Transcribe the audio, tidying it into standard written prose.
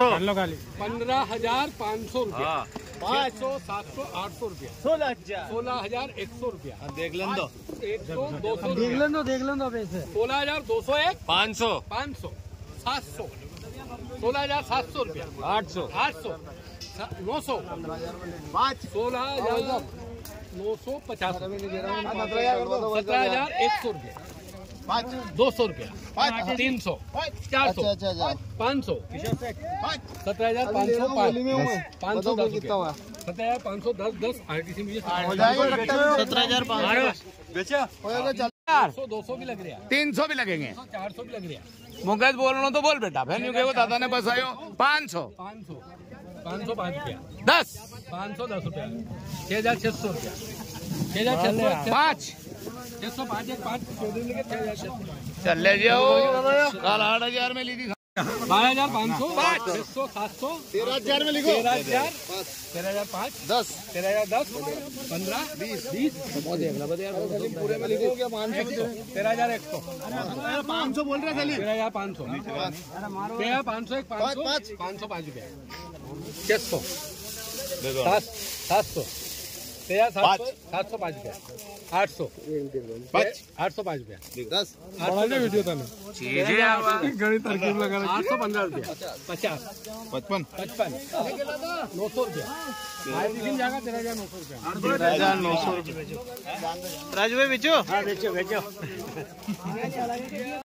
15,500 रुपया, 500, 700, 800 रुपया, 16,100 रुपया। देख लें दो, 100, 200, देख लो पैसे। 16,201, 500, 500, 700, 16,700 रुपया, 800, 800, 900, 16,950, 17,100 रुपया, 200 रुपया, 300, 400, 500, 17,500, 510 रुपया, 17,510, 10 RTC मुझे 17,500 200 भी लग रहा है, 300 भी लगेंगे, 400 भी लग रहा है, मुकेश बोलना तो बोल बेटा, फिर यूं कहो दादा ने बसायो 500, 500, 505 रुपया, 10, 510 रुपया, 6,600 रुपया, 6,600, 5 605, 1 5 14 लेके 6,600, चल ले जाओ, कल 8,000 में ली थी, 12,500, 600, 700, 13,000 में लिखो, 13,000, 13,500, 10, 13,010, 15, 20, पूरे में लिखो क्या 500 13,100, 500 बोल रहे थे 13,500, 13,500, 1 500, 505 रुपया, 600, 700, 13,700, 705 रुपया, 800, 805 रुपया, 10, चीजें 815 रुपया, 50, 55, 900 रुपया, जाएगा 13,900 रुपया, 13,900 रुपये। राजू भाई बेचो, हाँ बेचो।